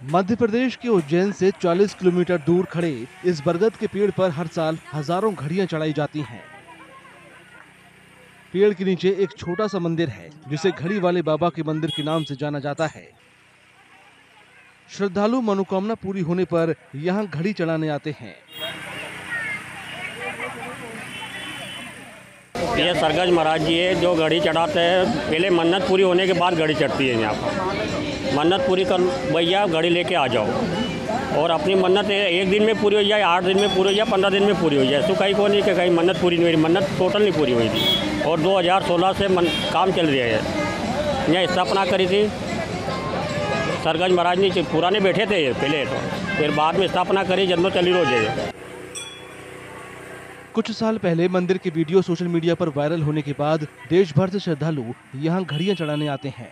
मध्य प्रदेश के उज्जैन से 40 किलोमीटर दूर खड़े इस बरगद के पेड़ पर हर साल हजारों घड़ियां चढ़ाई जाती हैं। पेड़ के नीचे एक छोटा सा मंदिर है जिसे घड़ी वाले बाबा के मंदिर के नाम से जाना जाता है। श्रद्धालु मनोकामना पूरी होने पर यहाँ घड़ी चढ़ाने आते हैं। ये सरगज महाराज जी है जो घड़ी चढ़ाते हैं। पहले मन्नत पूरी होने के बाद घड़ी चढ़ती है। यहाँ पर मन्नत पूरी कर भैया घड़ी लेके आ जाओ और अपनी मन्नत एक दिन में पूरी हो जाए, 8 दिन में पूरी हो जाए, 15 दिन में पूरी हो जाए। तो कहीं को नहीं कि कहीं मन्नत पूरी नहीं हुई। मन्नत टोटल नहीं पूरी हुई थी और 2016 से काम चल रहा है। यहाँ स्थापना करी थी सरगज महाराज ने। पुराने बैठे थे पहले, तो फिर बाद में स्थापना करी जन्म चली रोज है। कुछ साल पहले मंदिर के वीडियो सोशल मीडिया पर वायरल होने के बाद देश भर से श्रद्धालु यहाँ घड़ियां चढ़ाने आते हैं।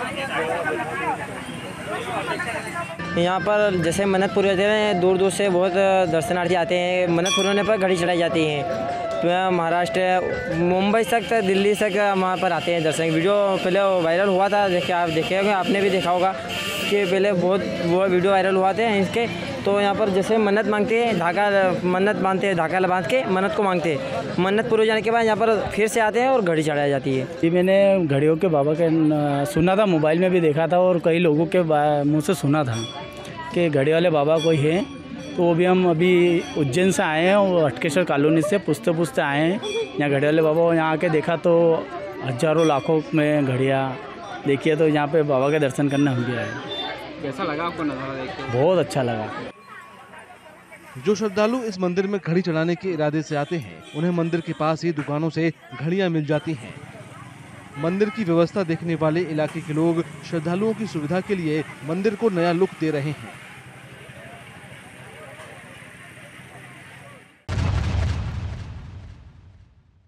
यहाँ पर जैसे मन्नत पूरी होती है, दूर दूर से बहुत दर्शनार्थी आते हैं। मन्नत पूरी होने पर घड़ी चढ़ाई जाती है। तो महाराष्ट्र, मुंबई तक, दिल्ली तक वहाँ पर आते हैं दर्शन। वीडियो पहले वायरल हुआ था, आप देखे होंगे, आपने भी देखा होगा कि पहले बहुत वो वीडियो वायरल हुआ थे इसके। तो यहाँ पर जैसे मन्नत मांगते हैं, मन्नत बांधते हैं, धागा बांध के मन्नत को मांगते हैं। मन्नत पूरी हो जाने के बाद यहाँ पर फिर से आते हैं और घड़ी चढ़ाई जाती है। जी, मैंने घड़ियों के बाबा के सुना था, मोबाइल में भी देखा था और कई लोगों के मुँह से सुना था कि घड़ी वाले बाबा कोई है। तो वो भी हम अभी उज्जैन से आए हैं और हटकेश्वर कॉलोनी से पूछते आए हैं यहाँ घड़ी वाले बाबा। यहाँ आके देखा तो हजारों लाखों में घड़ियाँ देखिए। तो यहाँ पे बाबा के दर्शन करने हम भी आए। कैसा लगा आपको नज़ारा देख के? बहुत अच्छा लगा। जो श्रद्धालु इस मंदिर में घड़ी चढ़ाने के इरादे से आते हैं, उन्हें मंदिर के पास ही दुकानों से घड़ियां मिल जाती हैं। मंदिर की व्यवस्था देखने वाले इलाके के लोग श्रद्धालुओं की सुविधा के लिए मंदिर को नया लुक दे रहे हैं।